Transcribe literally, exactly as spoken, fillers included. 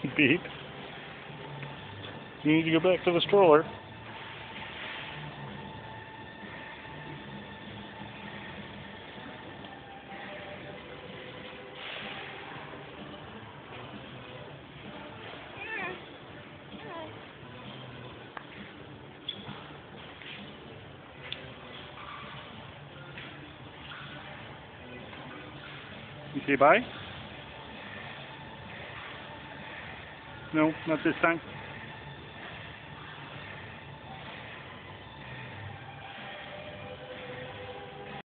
Beep. You need to go back to the stroller. You say bye? No, not this time.